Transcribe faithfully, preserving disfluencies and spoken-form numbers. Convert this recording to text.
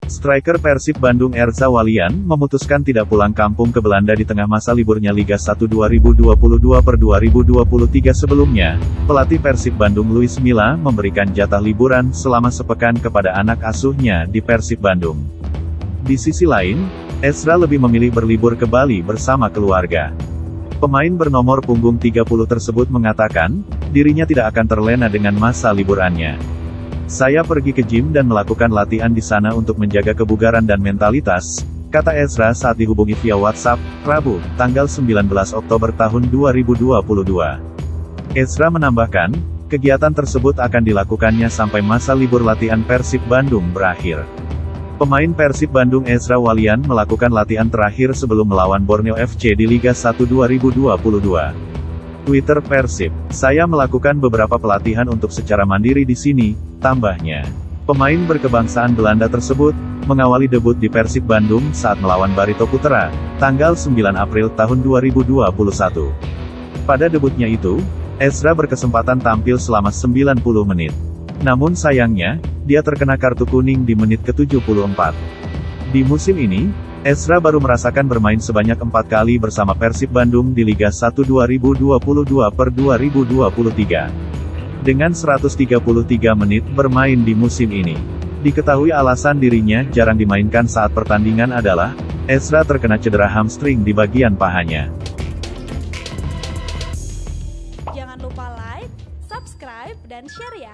Striker Persib Bandung Erza Walian, memutuskan tidak pulang kampung ke Belanda di tengah masa liburnya Liga satu dua ribu dua puluh dua per dua ribu dua puluh tiga sebelumnya. Pelatih Persib Bandung Luis Milla, memberikan jatah liburan selama sepekan kepada anak asuhnya di Persib Bandung. Di sisi lain, Ezra lebih memilih berlibur ke Bali bersama keluarga. Pemain bernomor punggung tiga puluh tersebut mengatakan, dirinya tidak akan terlena dengan masa liburannya. "Saya pergi ke gym dan melakukan latihan di sana untuk menjaga kebugaran dan mentalitas," kata Ezra saat dihubungi via WhatsApp, Rabu, tanggal sembilan belas Oktober tahun dua ribu dua puluh dua. Ezra menambahkan, kegiatan tersebut akan dilakukannya sampai masa libur latihan Persib Bandung berakhir. Pemain Persib Bandung Ezra Walian melakukan latihan terakhir sebelum melawan Borneo F C di Liga satu dua ribu dua puluh dua. Twitter Persib, "Saya melakukan beberapa pelatihan untuk secara mandiri di sini," tambahnya. Pemain berkebangsaan Belanda tersebut, mengawali debut di Persib Bandung saat melawan Barito Putra, tanggal sembilan April tahun dua ribu dua puluh satu. Pada debutnya itu, Ezra berkesempatan tampil selama sembilan puluh menit. Namun sayangnya, dia terkena kartu kuning di menit ke tujuh puluh empat. Di musim ini, Ezra baru merasakan bermain sebanyak empat kali bersama Persib Bandung di Liga satu dua ribu dua puluh dua per dua ribu dua puluh tiga. Dengan seratus tiga puluh tiga menit bermain di musim ini. Diketahui alasan dirinya jarang dimainkan saat pertandingan adalah, Ezra terkena cedera hamstring di bagian pahanya. Jangan lupa like, subscribe, dan share ya!